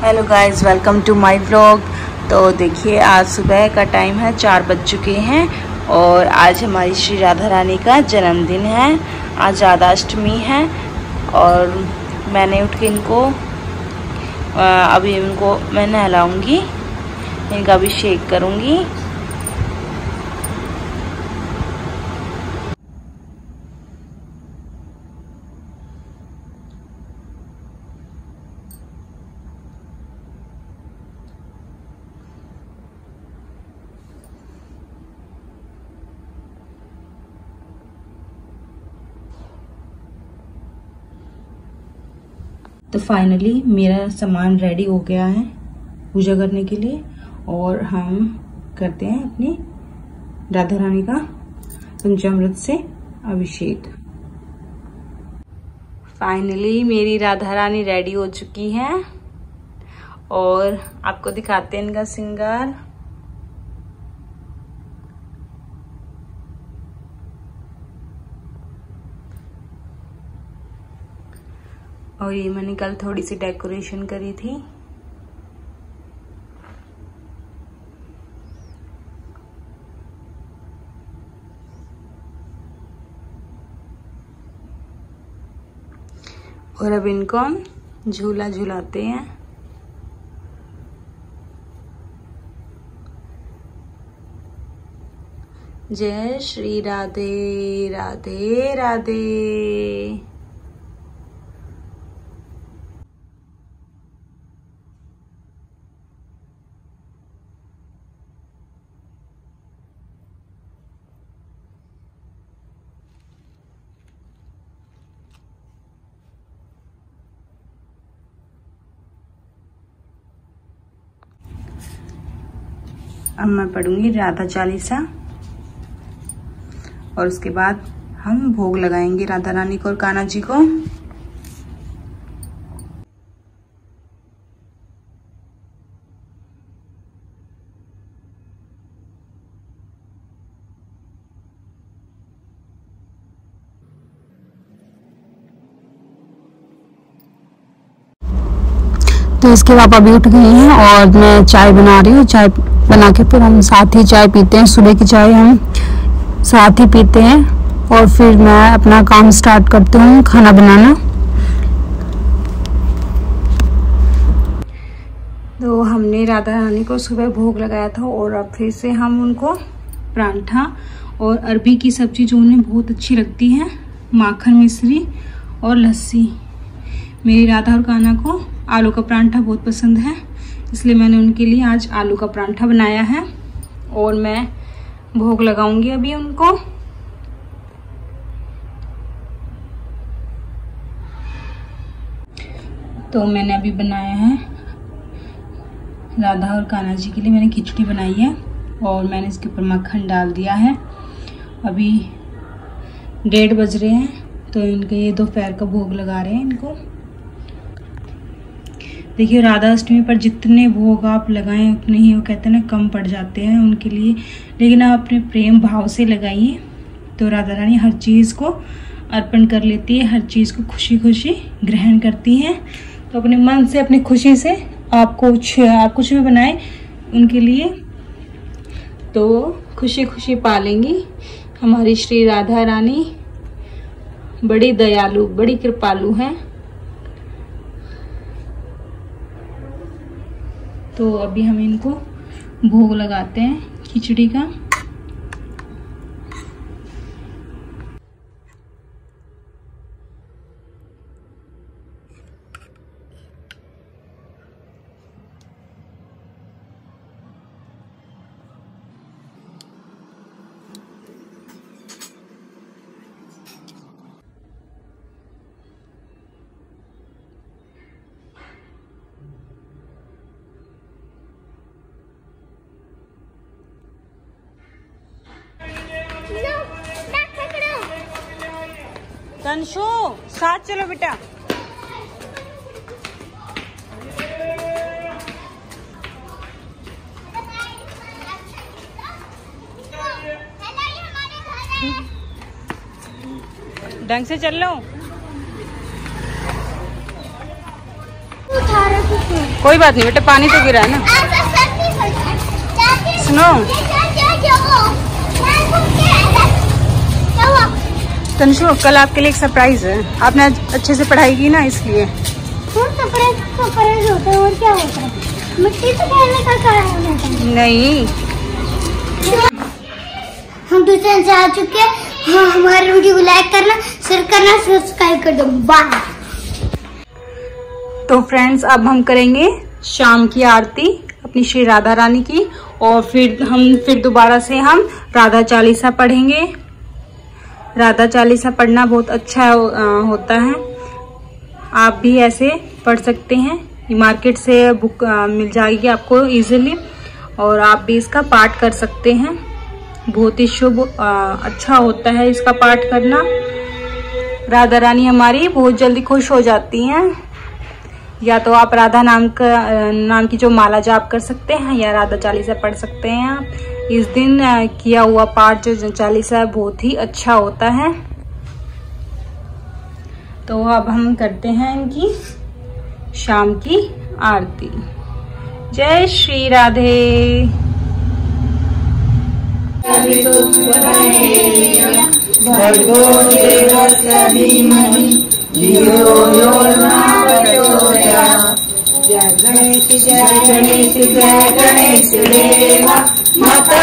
Hello guys, welcome to my vlog. तो देखिए, आज सुबह का टाइम है, 4 बज चुके हैं और आज हमारी श्री राधा रानी का जन्मदिन है। आज राधाष्टमी है और मैंने उठ के अभी इनको मैं नहलाऊंगी, इनका अभिषेक करूंगी। तो फाइनली मेरा सामान रेडी हो गया है पूजा करने के लिए और हम करते हैं अपनी राधा रानी का पंचामृत से अभिषेक। फाइनली मेरी राधा रानी रेडी हो चुकी है और आपको दिखाते हैं इनका श्रृंगार। और ये मैंने कल थोड़ी सी डेकोरेशन करी थी। और अब इनको हम झूला झूलाते हैं। जय श्री राधे राधे राधे। अब मैं पढ़ूंगी राधा चालीसा और उसके बाद हम भोग लगाएंगे राधा रानी को और कान्हा जी को। तो इसके पापा भी उठ गई हैं और मैं चाय बना रही हूँ। चाय बना के फिर हम साथ ही चाय पीते हैं। सुबह की चाय हम साथ ही पीते हैं और फिर मैं अपना काम स्टार्ट करती हूँ, खाना बनाना। तो हमने राधा रानी को सुबह भोग लगाया था और अब फिर से हम उनको परांठा और अरबी की सब्जी जो उन्हें बहुत अच्छी लगती है, माखन मिश्री और लस्सी। मेरी राधा और कान्हा को आलू का परांठा बहुत पसंद है, इसलिए मैंने उनके लिए आज आलू का परांठा बनाया है और मैं भोग लगाऊंगी अभी उनको। तो मैंने अभी बनाया है राधा और कान्हा जी के लिए, मैंने खिचड़ी बनाई है और मैंने इसके ऊपर मक्खन डाल दिया है। अभी 1:30 बज रहे हैं तो इनके ये दोपहर का भोग लगा रहे हैं इनको। देखिए, राधा अष्टमी पर जितने भोग आप लगाएं उतने ही वो कहते हैं ना कम पड़ जाते हैं उनके लिए, लेकिन आप अपने प्रेम भाव से लगाइए तो राधा रानी हर चीज़ को अर्पण कर लेती है, हर चीज़ को खुशी खुशी ग्रहण करती हैं। तो अपने मन से, अपनी खुशी से आप कुछ भी बनाएं उनके लिए तो खुशी खुशी पालेंगी। हमारी श्री राधा रानी बड़ी दयालु, बड़ी कृपालु हैं। तो अभी हम इनको भोग लगाते हैं खिचड़ी का। तंशु, साथ चलो बेटा। ढंग से चल लो। कोई बात नहीं बेटा, पानी तो गिरा है ना। सुनो तंशु, कल आपके लिए एक सरप्राइज है। आपने अच्छे से पढ़ाई की ना, इसलिए। सरप्राइज होता है और क्या होता है? मिट्टी से खेलने का कारण होता है। नहीं, हम ट्यूशन से आ चुके हैं। हाँ, हमारे वीडियो को लाइक करना, शेयर करना, सब्सक्राइब कर दो। बाय। तो फ्रेंड्स, अब हम करेंगे शाम की आरती अपनी श्री राधा रानी की, और फिर दोबारा से हम राधा चालीसा पढ़ेंगे। राधा चालीसा पढ़ना बहुत अच्छा होता है। आप भी ऐसे पढ़ सकते हैं। ये मार्केट से बुक मिल जाएगी आपको इजीली, और आप भी इसका पाठ कर सकते हैं। बहुत ही शुभ अच्छा होता है इसका पाठ करना। राधा रानी हमारी बहुत जल्दी खुश हो जाती हैं। या तो आप राधा नाम की जो माला जाप कर सकते हैं, या राधा चालीसा पढ़ सकते हैं। आप इस दिन किया हुआ पाठ जो चालीसा है बहुत ही अच्छा होता है। तो अब हम करते हैं इनकी शाम की आरती। जय श्री राधे। भर्गो देवस्य धीमहि धियो यो न प्रचोदयात्। जय गणेश जय गणेश जय गणेश देवा।